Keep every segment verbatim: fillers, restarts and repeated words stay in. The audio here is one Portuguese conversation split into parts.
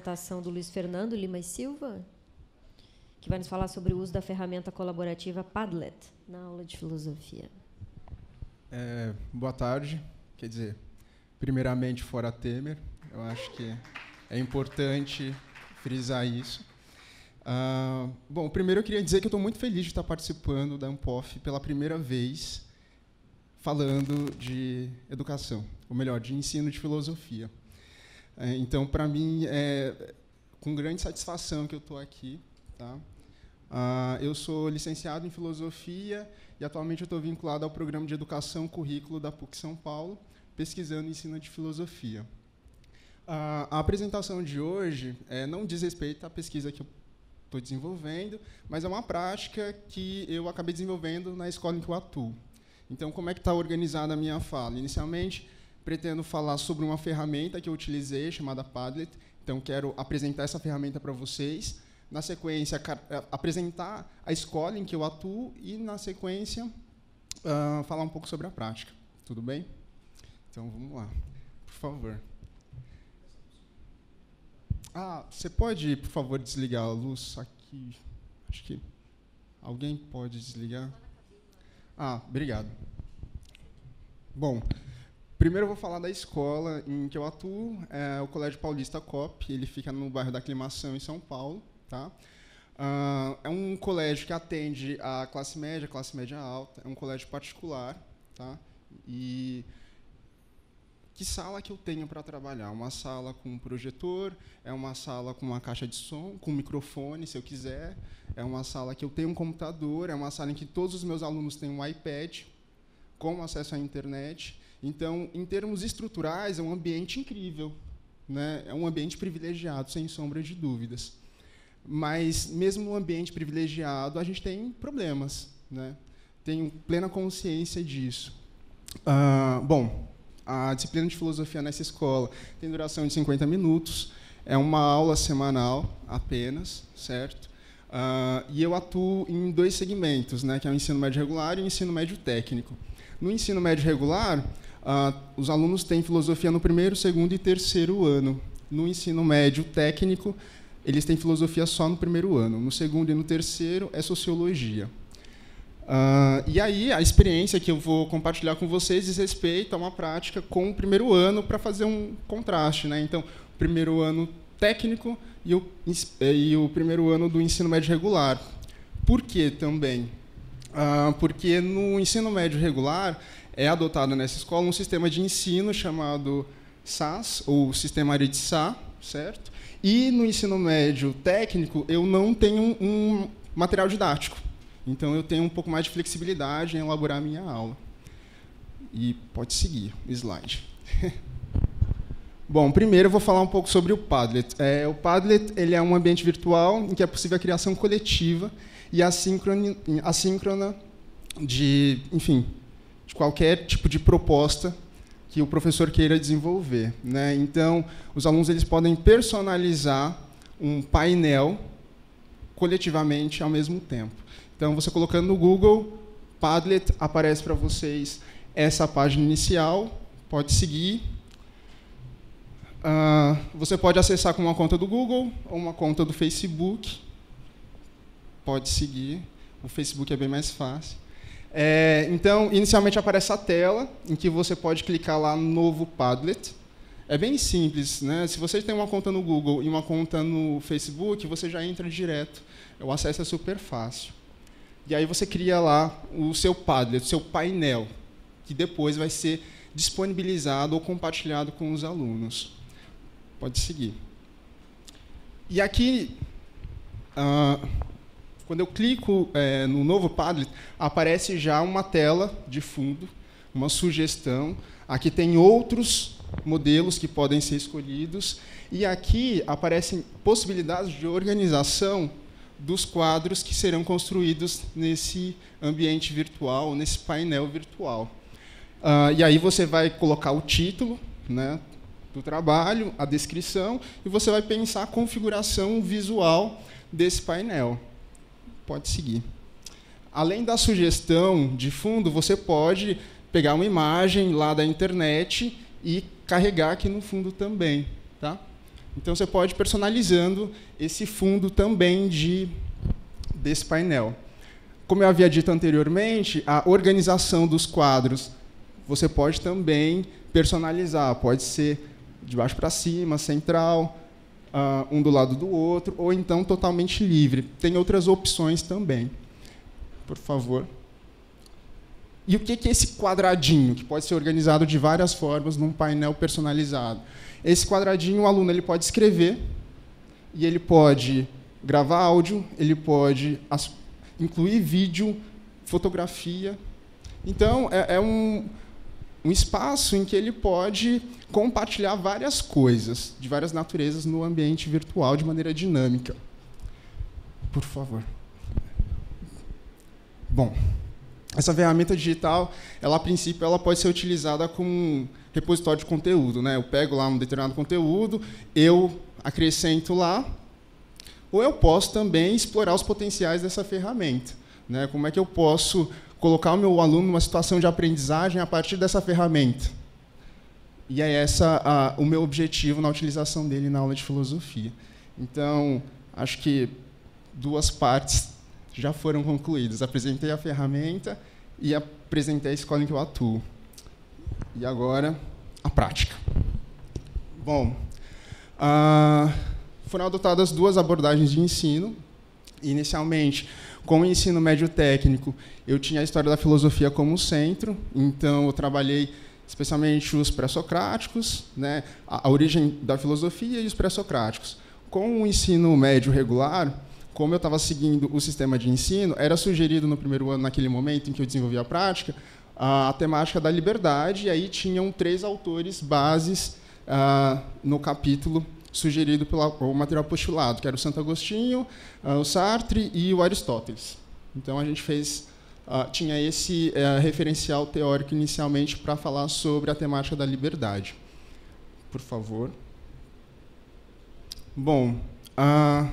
apresentação do Luiz Fernando Lima e Silva, que vai nos falar sobre o uso da ferramenta colaborativa Padlet na aula de filosofia. É, boa tarde. Quer dizer, primeiramente, fora Temer. Eu acho que é importante frisar isso. Ah, bom, primeiro eu queria dizer que eu estou muito feliz de estar participando da Ampof pela primeira vez, falando de educação, ou melhor, de ensino de filosofia. É, então, para mim, é com grande satisfação que eu estou aqui. Tá? Ah, eu sou licenciado em filosofia e atualmente eu estou vinculado ao programa de educação currículo da PUC São Paulo, pesquisando ensino de filosofia. Ah, a apresentação de hoje é, não diz respeito à pesquisa que eu estou desenvolvendo, mas é uma prática que eu acabei desenvolvendo na escola em que eu atuo. Então, como é que está organizada a minha fala? Inicialmente, pretendo falar sobre uma ferramenta que eu utilizei, chamada Padlet. Então, quero apresentar essa ferramenta para vocês. Na sequência, apresentar a escola em que eu atuo e, na sequência, uh, falar um pouco sobre a prática. Tudo bem? Então, vamos lá. Por favor. Ah, você pode, por favor, desligar a luz aqui? Acho que alguém pode desligar. Ah, obrigado. Bom, primeiro eu vou falar da escola em que eu atuo, é o Colégio Paulista Cop, ele fica no bairro da Aclimação, em São Paulo. Tá? Uh, é um colégio que atende a classe média, classe média alta, é um colégio particular. Tá? E que sala que eu tenho para trabalhar? Uma sala com um projetor, é uma sala com uma caixa de som, com um microfone, se eu quiser, é uma sala que eu tenho um computador, é uma sala em que todos os meus alunos têm um iPad, com acesso à internet. Então, em termos estruturais, é um ambiente incrível, né? É um ambiente privilegiado, sem sombra de dúvidas. Mas, mesmo no ambiente privilegiado, a gente tem problemas, né? Tenho plena consciência disso. Ah, bom, a disciplina de filosofia nessa escola tem duração de cinquenta minutos, é uma aula semanal apenas, certo? Ah, e eu atuo em dois segmentos, né, que é o ensino médio regular e o ensino médio técnico. No ensino médio regular, ah, os alunos têm filosofia no primeiro, segundo e terceiro ano. No ensino médio técnico, eles têm filosofia só no primeiro ano. No segundo e no terceiro é sociologia. Uh, e aí, a experiência que eu vou compartilhar com vocês diz respeito a uma prática com o primeiro ano para fazer um contraste. Né? Então, o primeiro ano técnico e o, e o primeiro ano do ensino médio regular. Por que também? Uh, porque no ensino médio regular é adotado nessa escola um sistema de ensino chamado S A S, ou Sistema Aridissá, certo? E no ensino médio técnico eu não tenho um material didático. Então eu tenho um pouco mais de flexibilidade em elaborar a minha aula. E pode seguir o slide. Bom, primeiro eu vou falar um pouco sobre o Padlet. É, o Padlet ele é um ambiente virtual em que é possível a criação coletiva e assíncrona, assíncrona de, enfim, de qualquer tipo de proposta que o professor queira desenvolver. Né? Então, os alunos eles podem personalizar um painel coletivamente ao mesmo tempo. Então, você colocando no Google, Padlet, aparece para vocês essa página inicial, pode seguir. Uh, você pode acessar com uma conta do Google ou uma conta do Facebook. Pode seguir, o Facebook é bem mais fácil. É, então, inicialmente aparece a tela, em que você pode clicar lá no novo Padlet. É bem simples, né? Se você tem uma conta no Google e uma conta no Facebook, você já entra direto. O acesso é super fácil. E aí você cria lá o seu Padlet, o seu painel, que depois vai ser disponibilizado ou compartilhado com os alunos. Pode seguir. E aqui, ah, quando eu clico é, no novo Padlet, aparece já uma tela de fundo, uma sugestão. Aqui tem outros modelos que podem ser escolhidos. E aqui aparecem possibilidades de organização dos quadros que serão construídos nesse ambiente virtual, nesse painel virtual. Uh, e aí você vai colocar o título, né, do trabalho, a descrição, e você vai pensar a configuração visual desse painel. Pode seguir. Além da sugestão de fundo, você pode pegar uma imagem lá da internet e carregar aqui no fundo também. Tá? Então, você pode ir personalizando esse fundo também de, desse painel. Como eu havia dito anteriormente, a organização dos quadros você pode também personalizar. Pode ser de baixo para cima, central, uh, um do lado do outro, ou então totalmente livre. Tem outras opções também. Por favor. E o que é esse quadradinho, que pode ser organizado de várias formas num painel personalizado? Esse quadradinho, o aluno ele pode escrever, e ele pode gravar áudio, ele pode incluir vídeo, fotografia. Então, é, é um, um espaço em que ele pode compartilhar várias coisas, de várias naturezas, no ambiente virtual, de maneira dinâmica. Por favor. Bom, essa ferramenta digital, ela, a princípio, ela pode ser utilizada como um repositório de conteúdo, né? Eu pego lá um determinado conteúdo, eu acrescento lá, ou eu posso também explorar os potenciais dessa ferramenta, né? Como é que eu posso colocar o meu aluno numa situação de aprendizagem a partir dessa ferramenta? E é essa a, o meu objetivo na utilização dele na aula de filosofia. Então, acho que duas partes já foram concluídas. Apresentei a ferramenta e apresentei a escola em que eu atuo. E agora, a prática. Bom, ah, foram adotadas duas abordagens de ensino. Inicialmente, com o ensino médio técnico, eu tinha a história da filosofia como centro, então eu trabalhei especialmente os pré-socráticos, né, a, a origem da filosofia e os pré-socráticos. Com o ensino médio regular, como eu estava seguindo o sistema de ensino, era sugerido no primeiro ano, naquele momento em que eu desenvolvi a prática, a, a temática da liberdade, e aí tinham três autores bases ah, no capítulo sugerido pelo material postulado, que era o Santo Agostinho, o Sartre e o Aristóteles. Então, a gente fez, uh, tinha esse uh, referencial teórico inicialmente para falar sobre a temática da liberdade. Por favor. Bom, uh,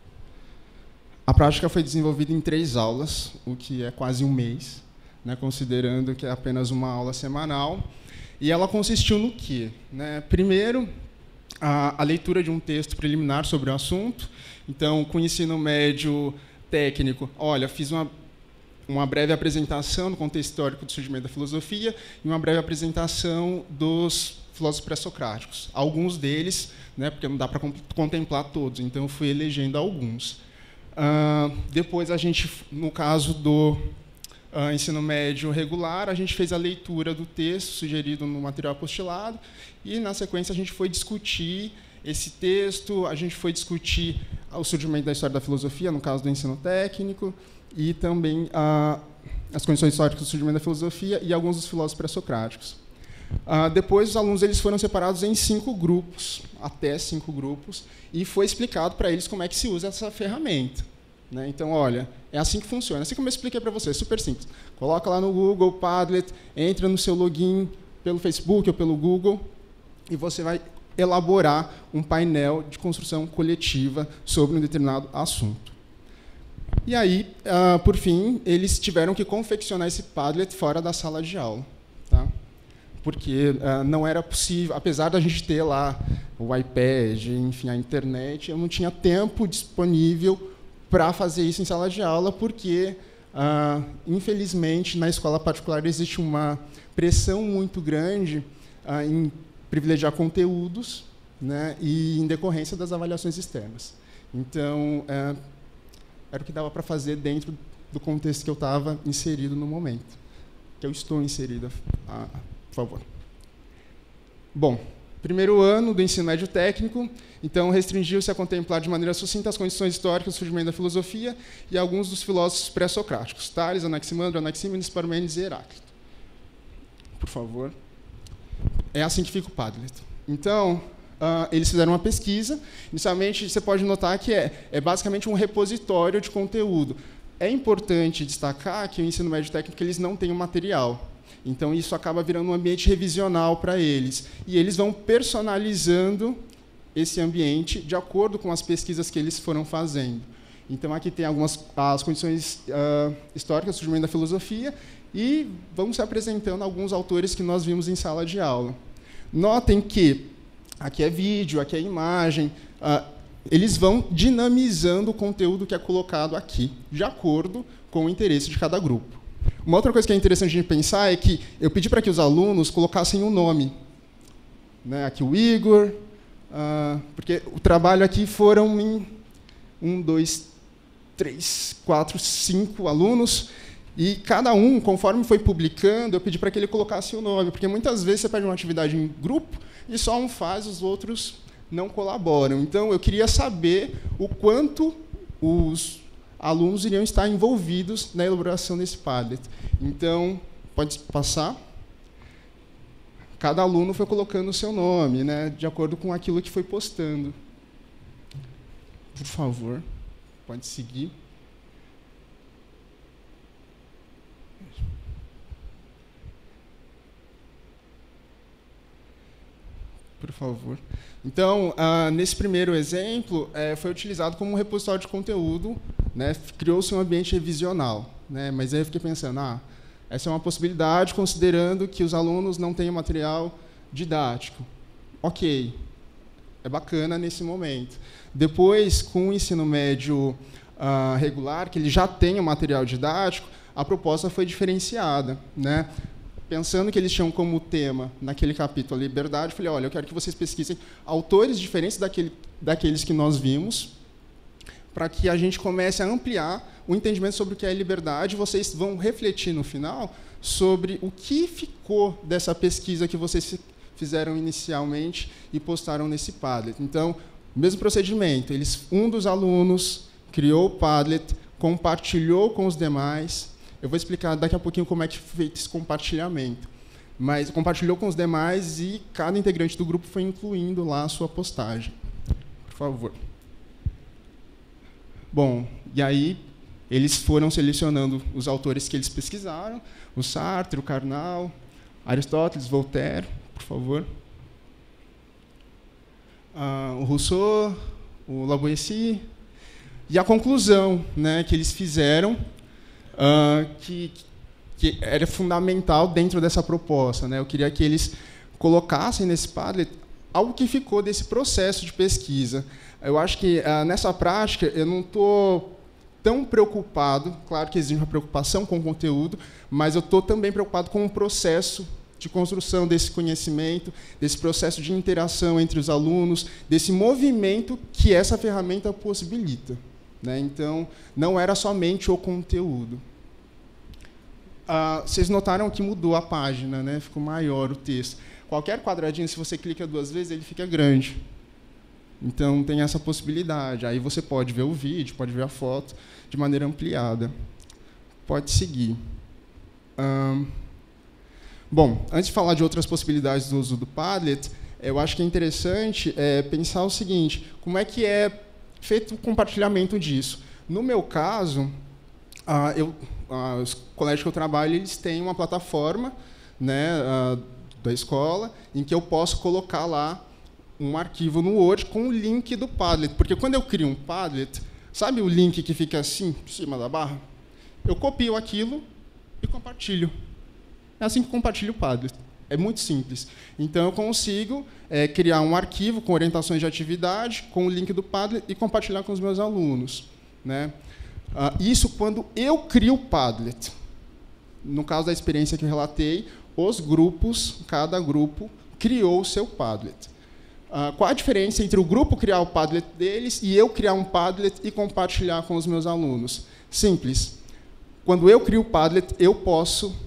a prática foi desenvolvida em três aulas, o que é quase um mês, né, considerando que é apenas uma aula semanal. E ela consistiu no quê? Né? Primeiro, A, a leitura de um texto preliminar sobre o assunto. Então, com o ensino médio técnico, olha, fiz uma, uma breve apresentação do contexto histórico do surgimento da filosofia e uma breve apresentação dos filósofos pré-socráticos. Alguns deles, né, porque não dá para contemplar todos, então eu fui elegendo alguns. Uh, depois, a gente, no caso do Uh, ensino médio regular, a gente fez a leitura do texto sugerido no material apostolado e, na sequência, a gente foi discutir esse texto, a gente foi discutir o surgimento da história da filosofia, no caso do ensino técnico, e também uh, as condições históricas do surgimento da filosofia e alguns dos filósofos pré-socráticos. Uh, depois, os alunos eles foram separados em cinco grupos, até cinco grupos, e foi explicado para eles como é que se usa essa ferramenta. Né? Então, olha, é assim que funciona. Assim como eu expliquei para você, é super simples. Coloca lá no Google, Padlet, entra no seu login pelo Facebook ou pelo Google e você vai elaborar um painel de construção coletiva sobre um determinado assunto. E aí, uh, por fim, eles tiveram que confeccionar esse Padlet fora da sala de aula. Tá? Porque uh, não era possível, apesar da gente ter lá o iPad, enfim, a internet, eu não tinha tempo disponível para fazer isso em sala de aula, porque, ah, infelizmente, na escola particular existe uma pressão muito grande ah, em privilegiar conteúdos, né, e em decorrência das avaliações externas. Então, é, era o que dava para fazer dentro do contexto que eu estava inserido no momento, que eu estou inserido, ah, por favor. Bom, primeiro ano do ensino médio técnico, então restringiu-se a contemplar de maneira sucinta as condições históricas do surgimento da filosofia e alguns dos filósofos pré-socráticos, Tales, Anaximandro, Anaxímenes, Parmênides e Heráclito. Por favor. É assim que fica o Padlet. Então, uh, eles fizeram uma pesquisa. Inicialmente, você pode notar que é, é basicamente um repositório de conteúdo. É importante destacar que o ensino médio técnico eles não têm um material. Então, isso acaba virando um ambiente revisional para eles. E eles vão personalizando esse ambiente de acordo com as pesquisas que eles foram fazendo. Então, aqui tem algumas as condições uh, históricas do surgimento da filosofia e vamos se apresentando alguns autores que nós vimos em sala de aula. Notem que aqui é vídeo, aqui é imagem. Uh, eles vão dinamizando o conteúdo que é colocado aqui, de acordo com o interesse de cada grupo. Uma outra coisa que é interessante de pensar é que eu pedi para que os alunos colocassem um nome. Né? Aqui o Igor, uh, porque o trabalho aqui foram em um, dois, três, quatro, cinco alunos, e cada um, conforme foi publicando, eu pedi para que ele colocasse o nome, porque muitas vezes você pede uma atividade em grupo e só um faz, os outros não colaboram. Então, eu queria saber o quanto os alunos iriam estar envolvidos na elaboração desse Padlet. Então, pode passar. Cada aluno foi colocando o seu nome, né, de acordo com aquilo que foi postando. Por favor, pode seguir. Por favor. Então, ah, nesse primeiro exemplo, eh, foi utilizado como um repositório de conteúdo, né, criou-se um ambiente revisional. Né, mas aí eu fiquei pensando, ah, essa é uma possibilidade, considerando que os alunos não têm material didático. Ok, é bacana nesse momento. Depois, com o ensino médio ah, regular, que ele já tem o material didático, a proposta foi diferenciada. Né? Pensando que eles tinham como tema, naquele capítulo, a liberdade, eu falei, olha, eu quero que vocês pesquisem autores diferentes daquele, daqueles que nós vimos, para que a gente comece a ampliar o entendimento sobre o que é liberdade. Vocês vão refletir, no final, sobre o que ficou dessa pesquisa que vocês fizeram inicialmente e postaram nesse Padlet. Então, mesmo procedimento, eles, um dos alunos criou o Padlet, compartilhou com os demais. Eu vou explicar daqui a pouquinho como é que foi feito esse compartilhamento. Mas compartilhou com os demais e cada integrante do grupo foi incluindo lá a sua postagem. Por favor. Bom, e aí eles foram selecionando os autores que eles pesquisaram, o Sartre, o Karnal, Aristóteles, Voltaire, por favor. Ah, o Rousseau, o Lavoisier. E a conclusão, né, que eles fizeram, Uh, que, que era fundamental dentro dessa proposta. Né? Eu queria que eles colocassem nesse Padlet algo que ficou desse processo de pesquisa. Eu acho que, uh, nessa prática, eu não estou tão preocupado, claro que existe uma preocupação com o conteúdo, mas eu estou também preocupado com o processo de construção desse conhecimento, desse processo de interação entre os alunos, desse movimento que essa ferramenta possibilita. Né? Então, não era somente o conteúdo. Ah, vocês notaram que mudou a página, né? Ficou maior o texto. Qualquer quadradinho, se você clica duas vezes, ele fica grande. Então, tem essa possibilidade. Aí você pode ver o vídeo, pode ver a foto de maneira ampliada. Pode seguir. Ah, bom, antes de falar de outras possibilidades do uso do Padlet, eu acho que é interessante é, pensar o seguinte, como é que é feito o compartilhamento disso. No meu caso, ah, eu, ah, os colégios que eu trabalho, eles têm uma plataforma, né, ah, da escola, em que eu posso colocar lá um arquivo no Word com o link do Padlet. Porque quando eu crio um Padlet, sabe o link que fica assim, em cima da barra? Eu copio aquilo e compartilho. É assim que eu compartilho o Padlet. É muito simples. Então, eu consigo é, criar um arquivo com orientações de atividade, com o link do Padlet e compartilhar com os meus alunos. Né? Ah, isso quando eu crio o Padlet. No caso da experiência que eu relatei, os grupos, cada grupo, criou o seu Padlet. Ah, qual a diferença entre o grupo criar o Padlet deles e eu criar um Padlet e compartilhar com os meus alunos? Simples. Quando eu crio o Padlet, eu posso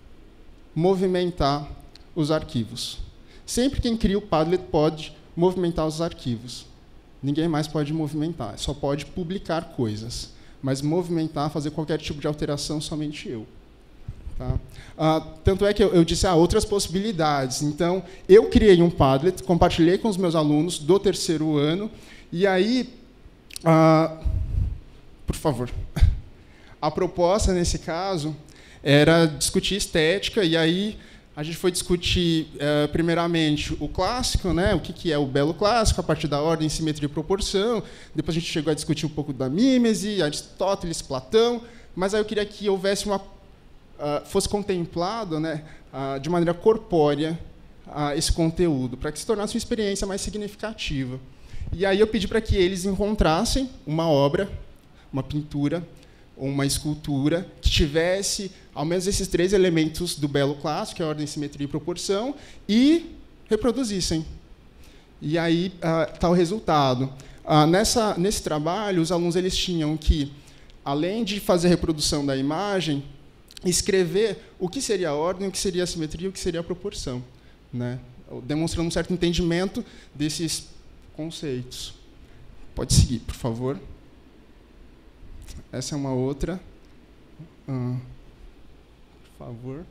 movimentar os arquivos. Sempre quem cria o Padlet pode movimentar os arquivos. Ninguém mais pode movimentar, só pode publicar coisas. Mas movimentar, fazer qualquer tipo de alteração, somente eu. Tá? Ah, tanto é que eu, eu disse ah, outras possibilidades. Então, eu criei um Padlet, compartilhei com os meus alunos do terceiro ano, e aí, ah, por favor, a proposta, nesse caso, era discutir estética, e aí a gente foi discutir, eh, primeiramente, o clássico, né, o que, que é o belo clássico, a partir da ordem, simetria e proporção. Depois a gente chegou a discutir um pouco da mímese, Aristóteles, Platão, mas aí eu queria que houvesse uma, uh, fosse contemplado, né, uh, de maneira corpórea ah, esse conteúdo, para que se tornasse uma experiência mais significativa. E aí eu pedi para que eles encontrassem uma obra, uma pintura ou uma escultura que tivesse ao menos esses três elementos do belo clássico, que é a ordem, simetria e proporção, e reproduzissem. E aí está o resultado. Ah, nessa, nesse trabalho, os alunos eles tinham que, além de fazer a reprodução da imagem, escrever o que seria a ordem, o que seria a simetria e o que seria a proporção, né? Demonstrando um certo entendimento desses conceitos. Pode seguir, por favor. Essa é uma outra. Ah, por favor.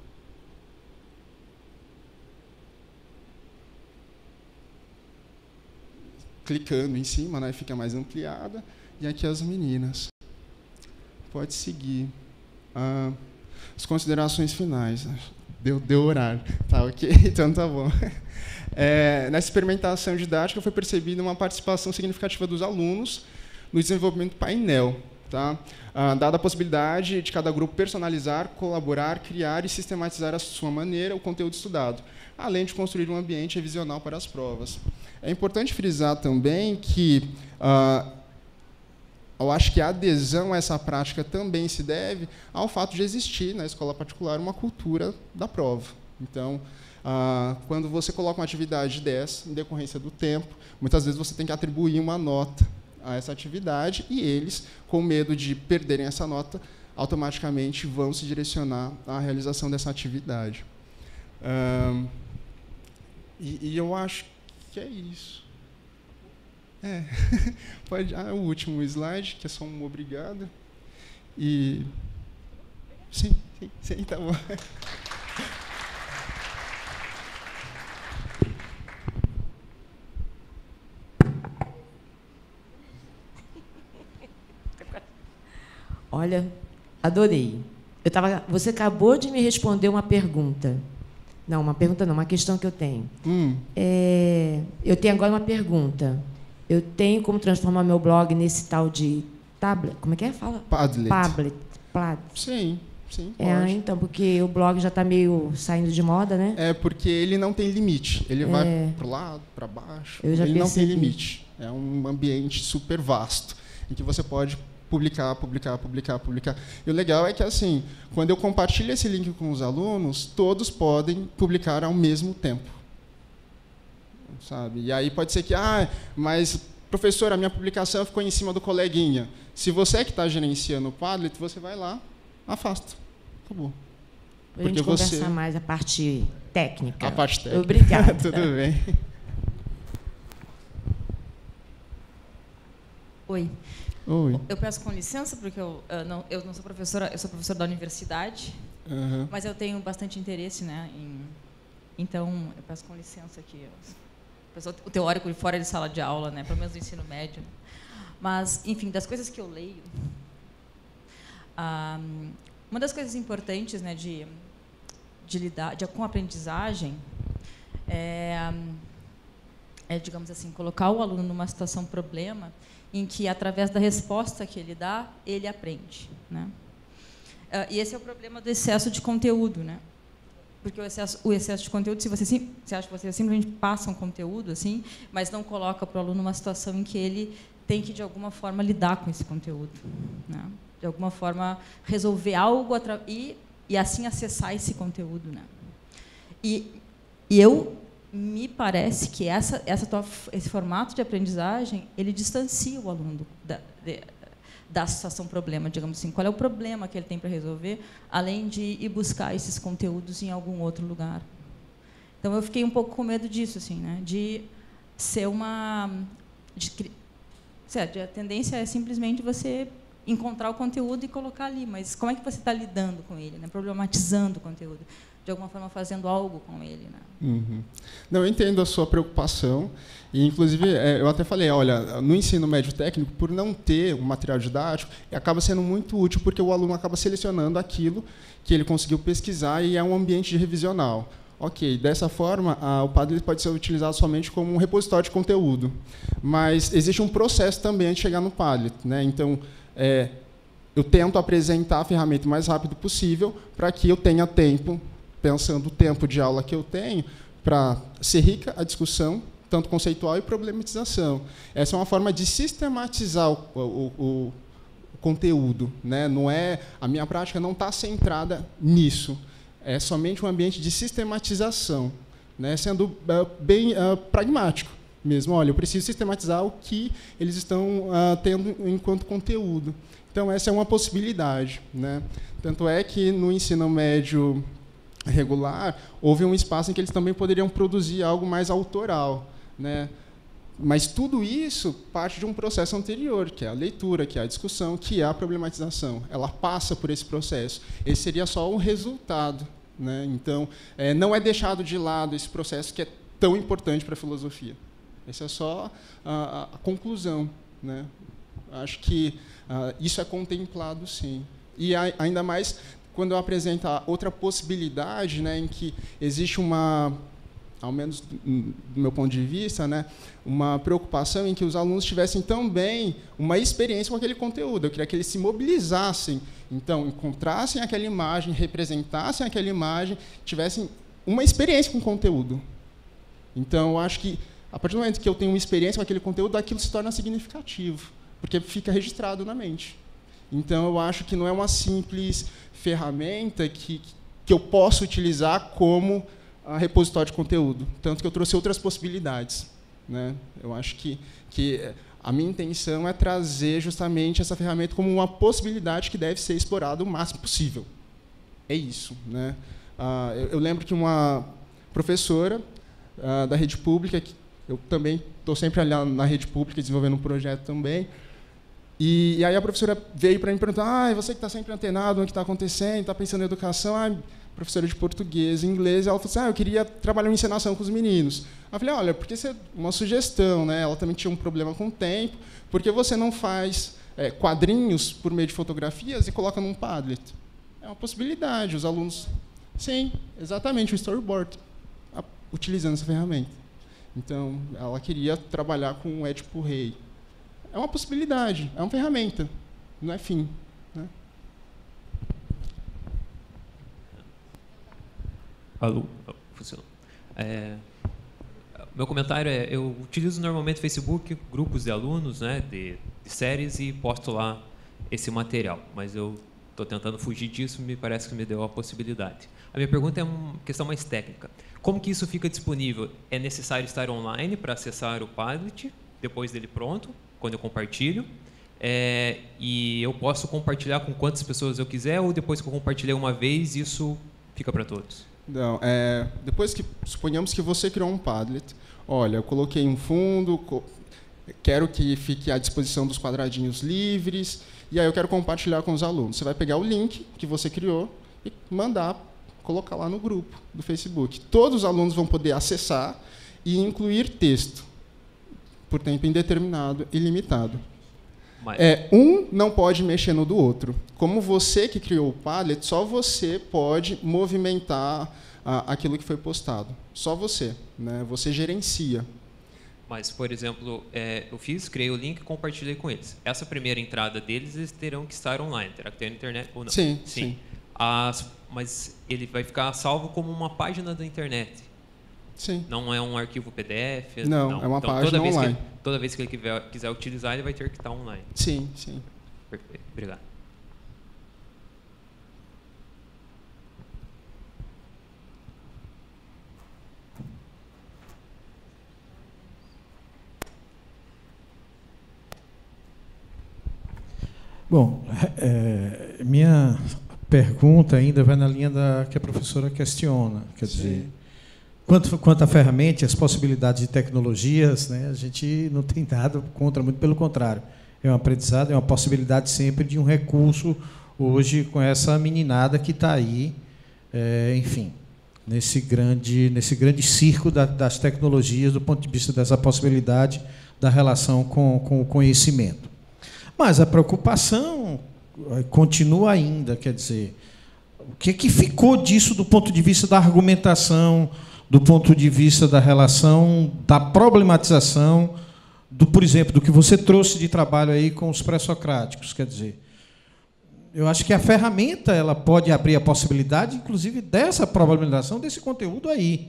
Clicando em cima, né, fica mais ampliada. E aqui as meninas. Pode seguir. Ah, as considerações finais. Deu, deu horário. Tá, ok? Então tá bom. É, nessa experimentação didática foi percebida uma participação significativa dos alunos no desenvolvimento do painel. Tá? Ah, dada a possibilidade de cada grupo personalizar, colaborar, criar e sistematizar à sua maneira o conteúdo estudado, além de construir um ambiente revisional para as provas. É importante frisar também que ah, eu acho que a adesão a essa prática também se deve ao fato de existir na escola particular uma cultura da prova. Então, ah, quando você coloca uma atividade dessa, em decorrência do tempo, muitas vezes você tem que atribuir uma nota a essa atividade e eles, com medo de perderem essa nota, automaticamente vão se direcionar à realização dessa atividade. Ah, e, e eu acho que é isso. É, pode, ah, o último slide, que é só um obrigado. E sim, sim, sim, tá bom. Olha, adorei. Eu tava, você acabou de me responder uma pergunta. Não, uma pergunta não, uma questão que eu tenho. Hum. É, eu tenho agora uma pergunta. Eu tenho como transformar meu blog nesse tal de tablet? Como é que é? Fala? Padlet. Padlet. Padlet. Sim, sim, pode. É, então, porque o blog já está meio saindo de moda, né? É, porque ele não tem limite. Ele É. vai para o lado, para baixo. Eu já ele não tem percebi. limite. É um ambiente super vasto, em que você pode publicar, publicar, publicar, publicar. E o legal é que, assim, quando eu compartilho esse link com os alunos, todos podem publicar ao mesmo tempo. Sabe? E aí pode ser que, ah, mas, professor, a minha publicação ficou em cima do coleguinha. Se você é que está gerenciando o Padlet, você vai lá, afasta. Acabou. Para a gente Porque conversar você- mais a parte técnica. A parte técnica. Obrigada. Tudo bem. Oi. Oi. Eu peço com licença, porque eu, eu, não, eu não sou professora, eu sou professora da universidade, Uhum. mas eu tenho bastante interesse, né, em, então, eu peço com licença aqui. Eu, o teórico de fora de sala de aula, né, pelo menos do ensino médio. Mas, enfim, das coisas que eu leio, ah, uma das coisas importantes, né, de, de lidar de, com a aprendizagem é, é, digamos assim, colocar o aluno numa situação problema em que, através da resposta que ele dá, ele aprende, né? Ah, e esse é o problema do excesso de conteúdo, né? Porque o excesso, o excesso de conteúdo, se você, sim, você acha que você simplesmente passa um conteúdo, assim, mas não coloca para o aluno uma situação em que ele tem que, de alguma forma, lidar com esse conteúdo, né? De alguma forma, resolver algo atra- e, e, assim, acessar esse conteúdo, né? E, e eu... me parece que essa, essa tua, esse formato de aprendizagem, ele distancia o aluno da, de, da situação problema, digamos assim. Qual é o problema que ele tem para resolver, além de ir buscar esses conteúdos em algum outro lugar? Então, eu fiquei um pouco com medo disso, assim, né? De ser uma... De, certo, a tendência é simplesmente você encontrar o conteúdo e colocar ali, mas como é que você está lidando com ele, né? Problematizando o conteúdo, de alguma forma fazendo algo com ele, né? Uhum. Não, eu entendo a sua preocupação e, inclusive, é, eu até falei, olha, no ensino médio técnico, por não ter um material didático, acaba sendo muito útil porque o aluno acaba selecionando aquilo que ele conseguiu pesquisar e é um ambiente de revisional. Ok, dessa forma, a, o Padlet pode ser utilizado somente como um repositório de conteúdo, mas existe um processo também antes de chegar no Padlet, né? Então, é, eu tento apresentar a ferramenta o mais rápido possível para que eu tenha tempo, pensando o tempo de aula que eu tenho, para ser rica a discussão, tanto conceitual e problematização. Essa é uma forma de sistematizar o, o, o conteúdo, né? Não é, a minha prática não está centrada nisso. É somente um ambiente de sistematização, né? Sendo uh, bem uh, pragmático mesmo. Olha, eu preciso sistematizar o que eles estão uh, tendo enquanto conteúdo. Então, essa é uma possibilidade, né? Tanto é que, no ensino médio regular, houve um espaço em que eles também poderiam produzir algo mais autoral, né? Mas tudo isso parte de um processo anterior, que é a leitura, que é a discussão, que é a problematização. Ela passa por esse processo. Esse seria só o resultado, né? Então, é, não é deixado de lado esse processo que é tão importante para a filosofia. Essa é só a, a conclusão, né? Acho que uh, isso é contemplado, sim. E a, ainda mais quando eu apresento a outra possibilidade, né, em que existe uma, ao menos do meu ponto de vista, né, uma preocupação em que os alunos tivessem também uma experiência com aquele conteúdo. Eu queria que eles se mobilizassem, então, encontrassem aquela imagem, representassem aquela imagem, tivessem uma experiência com o conteúdo. Então, eu acho que, a partir do momento que eu tenho uma experiência com aquele conteúdo, aquilo se torna significativo, porque fica registrado na mente. Então, eu acho que não é uma simples ferramenta que, que eu posso utilizar como a repositório de conteúdo, tanto que eu trouxe outras possibilidades, né? Eu acho que, que a minha intenção é trazer justamente essa ferramenta como uma possibilidade que deve ser explorada o máximo possível. É isso, né? Ah, eu, eu lembro que uma professora ah, da rede pública, que eu também estou sempre ali na rede pública desenvolvendo um projeto também, e, e aí a professora veio para mim perguntar: ah, você que está sempre antenado no que está acontecendo, está pensando em educação, ah, professora de português e inglês, ela falou assim: ah, eu queria trabalhar em encenação com os meninos. Eu falei: olha, porque isso é uma sugestão, né? Ela também tinha um problema com o tempo, porque você não faz é, quadrinhos por meio de fotografias e coloca num Padlet? É uma possibilidade, os alunos... Sim, exatamente, o storyboard, a, utilizando essa ferramenta. Então, ela queria trabalhar com o Édipo Rei. É uma possibilidade, é uma ferramenta, não é fim, né? Alô, funciona. É, meu comentário é: eu utilizo normalmente o Facebook, grupos de alunos, né, de, de séries, e posto lá esse material. Mas eu estou tentando fugir disso, me parece que me deu a possibilidade. A minha pergunta é uma questão mais técnica. Como que isso fica disponível? É necessário estar online para acessar o Padlet, depois dele pronto, quando eu compartilho? É, e eu posso compartilhar com quantas pessoas eu quiser, ou depois que eu compartilhei uma vez, isso fica para todos? Não, é, depois que, suponhamos que você criou um Padlet, olha, eu coloquei um fundo, co quero que fique à disposição dos quadradinhos livres, e aí eu quero compartilhar com os alunos. Você vai pegar o link que você criou e mandar, colocar lá no grupo do Facebook. Todos os alunos vão poder acessar e incluir texto, por tempo indeterminado e limitado. Mas... É, um não pode mexer no do outro. Como você que criou o Padlet, só você pode movimentar ah, aquilo que foi postado. Só você, né? Você gerencia. Mas, por exemplo, é, eu fiz, criei o link e compartilhei com eles. Essa primeira entrada deles, eles terão que estar online, terá que ter na internet ou não? Sim, sim. sim. As, mas ele vai ficar salvo como uma página da internet. Sim. Não é um arquivo P D F? Não, não. é uma então, página toda vez online. Que, toda vez que ele quiser, quiser utilizar, ele vai ter que estar online. Sim, sim. Perfeito. Obrigado. Bom, é, minha pergunta ainda vai na linha da que a professora questiona, quer Sim. dizer, quanto, quanto à ferramenta, as possibilidades de tecnologias, né, a gente não tem nada contra, muito pelo contrário, é um aprendizado, é uma possibilidade sempre de um recurso hoje com essa meninada que está aí, é, enfim, nesse grande, nesse grande circo da, das tecnologias do ponto de vista dessa possibilidade da relação com, com o conhecimento. Mas a preocupação continua ainda, quer dizer, o que, que ficou disso do ponto de vista da argumentação, do ponto de vista da relação, da problematização, do, por exemplo, do que você trouxe de trabalho aí com os pré-socráticos, quer dizer, eu acho que a ferramenta ela pode abrir a possibilidade, inclusive, dessa problematização desse conteúdo aí,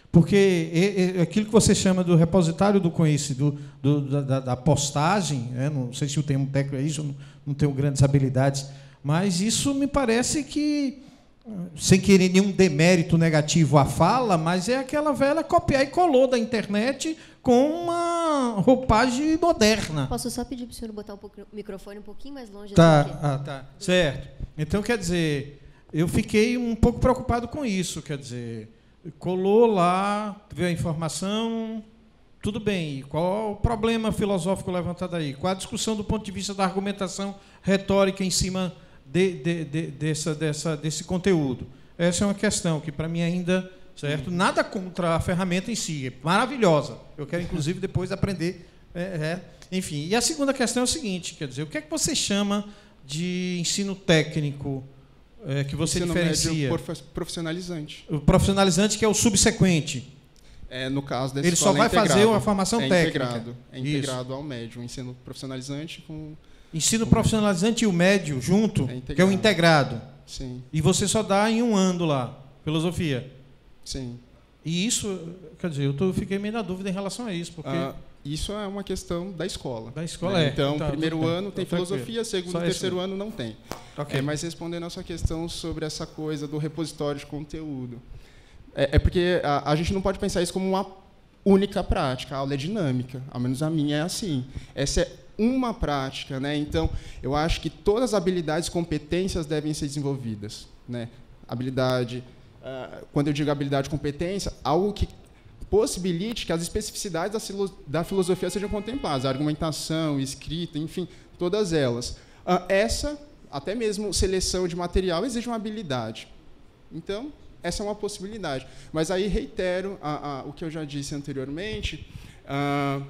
Porque é, é aquilo que você chama do repositório do conhecimento, do, do, da, da postagem, né? Não sei se o termo técnico é isso, não, não tenho grandes habilidades, mas isso me parece que, sem querer nenhum demérito negativo à fala, mas é aquela velha copiar e colou da internet com uma roupagem moderna. Posso só pedir para o senhor botar um pouco, o microfone um pouquinho mais longe? Tá, Aqui? ah, tá, certo. Então, quer dizer, eu fiquei um pouco preocupado com isso, quer dizer, colou lá, viu a informação, tudo bem, e qual o problema filosófico levantado aí? Qual a discussão do ponto de vista da argumentação retórica em cima de, de, de, dessa, dessa, desse conteúdo? Essa é uma questão que, para mim, ainda... Certo? Nada contra a ferramenta em si, é maravilhosa. Eu quero, inclusive, depois aprender. É, é. Enfim, e a segunda questão é o seguinte, quer dizer, o que é que você chama de ensino técnico é, que você ensino diferencia? Médio profissionalizante. O profissionalizante, que é o subsequente. É, no caso da Ele só vai é fazer uma formação é técnica. Integrado, é integrado ao médio, o ensino profissionalizante com... Ensino profissionalizante e o médio junto, é que é o integrado. Sim. E você só dá em um ano lá, filosofia. Sim. E isso, quer dizer, eu tô, fiquei meio na dúvida em relação a isso, porque... Ah, isso é uma questão da escola. Da escola, né? é. Então, Tá, primeiro ano tem tá, filosofia, segundo e terceiro ano não tem. Okay. É, mas respondendo a sua questão sobre essa coisa do repositório de conteúdo. É, é porque a, a gente não pode pensar isso como uma única prática, a aula é dinâmica, ao menos a minha é assim. Essa é uma prática, né? Então, eu acho que todas as habilidades e competências devem ser desenvolvidas, né? Habilidade, uh, quando eu digo habilidade e competência, algo que possibilite que as especificidades da, da filosofia sejam contempladas, a argumentação, escrita, enfim, todas elas. Uh, essa, até mesmo seleção de material, exige uma habilidade. Então, essa é uma possibilidade. Mas aí reitero a, a, o que eu já disse anteriormente. Uh,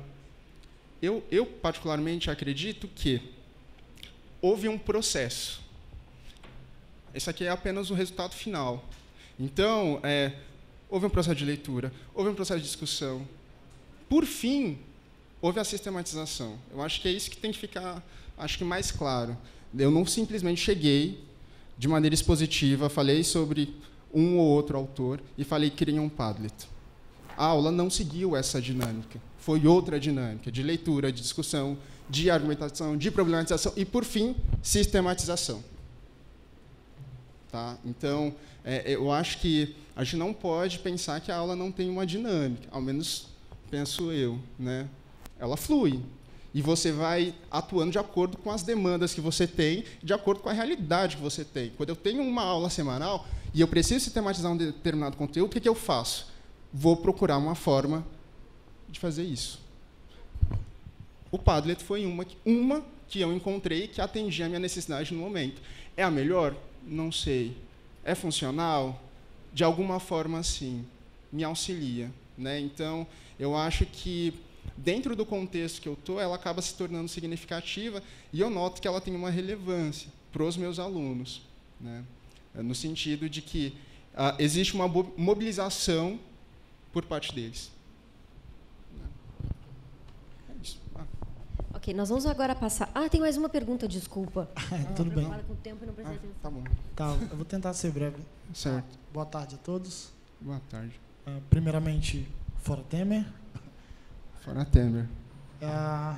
eu, eu, particularmente, acredito que houve um processo. Esse aqui é apenas o resultado final. Então, é, houve um processo de leitura, houve um processo de discussão. Por fim, houve a sistematização. Eu acho que é isso que tem que ficar, acho que mais claro. Eu não simplesmente cheguei de maneira expositiva, falei sobre um ou outro autor e falei que queria um Padlet. A aula não seguiu essa dinâmica. Foi outra dinâmica de leitura, de discussão, de argumentação, de problematização e, por fim, sistematização. Tá? Então, é, eu acho que a gente não pode pensar que a aula não tem uma dinâmica, ao menos penso eu, né? Ela flui. E você vai atuando de acordo com as demandas que você tem, de acordo com a realidade que você tem. Quando eu tenho uma aula semanal e eu preciso sistematizar um determinado conteúdo, o que, que eu faço? Vou procurar uma forma de fazer isso. O Padlet foi uma, uma que eu encontrei que atendia a minha necessidade no momento. É a melhor? Não sei. É funcional? De alguma forma, sim. Me auxilia, né? Então, eu acho que, dentro do contexto que eu estou, ela acaba se tornando significativa e eu noto que ela tem uma relevância para os meus alunos, né? No sentido de que uh, existe uma mobilização por parte deles. É isso. Ah. Ok, nós vamos agora passar... Ah, tem mais uma pergunta, desculpa. Tudo bem. Com o tempo e não prestei atenção. Tá bom. Tá, eu vou tentar ser breve. Certo. Boa tarde a todos. Boa tarde. Uh, primeiramente, fora Temer. Fora Temer. Uh,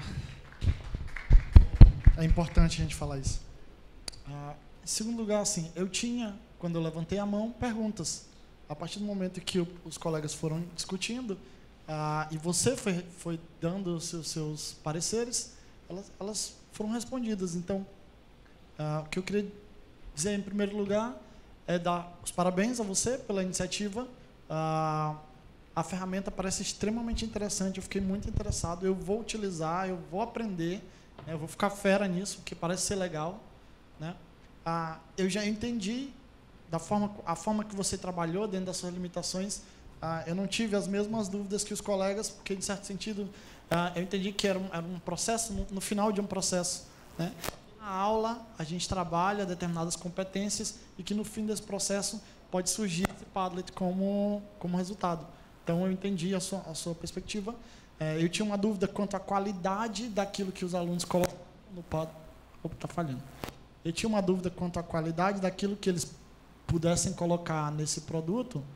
é importante a gente falar isso. Uh, em segundo lugar, assim, eu tinha, quando eu levantei a mão, perguntas. A partir do momento que eu, os colegas foram discutindo, uh, e você foi, foi dando os seus, seus pareceres, elas, elas foram respondidas. Então, uh, o que eu queria dizer, em primeiro lugar, é dar os parabéns a você pela iniciativa. Uh, a ferramenta parece extremamente interessante, eu fiquei muito interessado, eu vou utilizar, eu vou aprender, né, eu vou ficar fera nisso, porque parece ser legal, né? Uh, eu já entendi da forma, a forma que você trabalhou dentro das suas limitações. Uh, eu não tive as mesmas dúvidas que os colegas, porque, de certo sentido, uh, eu entendi que era um, era um processo, no, no final de um processo, né? Na aula, a gente trabalha determinadas competências e que, no fim desse processo, pode surgir esse Padlet como, como resultado. Então, eu entendi a sua, a sua perspectiva. É, eu tinha uma dúvida quanto à qualidade daquilo que os alunos colocam no Padlet. Opa, está falhando. Eu tinha uma dúvida quanto à qualidade daquilo que eles pudessem colocar nesse produto,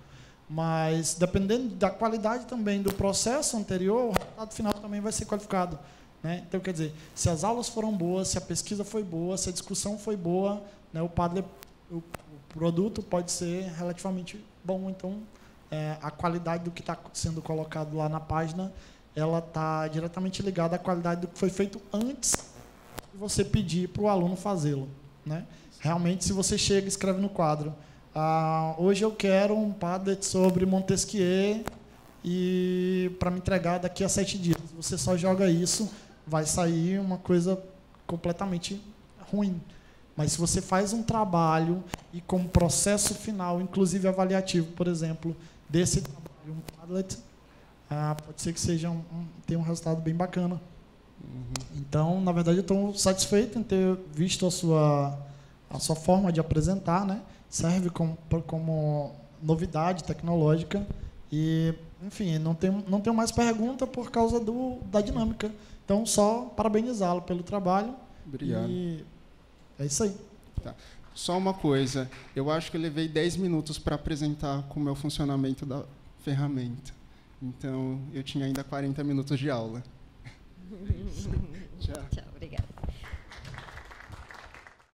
Mas, dependendo da qualidade também do processo anterior, o resultado final também vai ser qualificado. Né? Então, quer dizer, se as aulas foram boas, se a pesquisa foi boa, se a discussão foi boa, né, o Padlet, o, o produto pode ser relativamente bom. Então, é, a qualidade do que está sendo colocado lá na página, ela está diretamente ligada à qualidade do que foi feito antes de você pedir para o aluno fazê-lo. Né? Realmente, se você chega e escreve no quadro, ah, hoje eu quero um Padlet sobre Montesquieu e para me entregar daqui a sete dias. Você só joga isso, vai sair uma coisa completamente ruim. Mas se você faz um trabalho e como processo final, inclusive avaliativo, por exemplo, desse trabalho, um Padlet, ah, pode ser que seja um, um, tenha um resultado bem bacana. Uhum. Então, na verdade, eu estou satisfeito em ter visto a sua, a sua forma de apresentar, né? Serve como, como novidade tecnológica e, enfim, não tenho, não tenho mais pergunta por causa do, da dinâmica. Então, só parabenizá-lo pelo trabalho. Obrigado. E é isso aí. Tá. Só uma coisa, eu acho que eu levei dez minutos para apresentar como é o funcionamento da ferramenta. Então, eu tinha ainda quarenta minutos de aula. Tchau. Tchau, obrigada.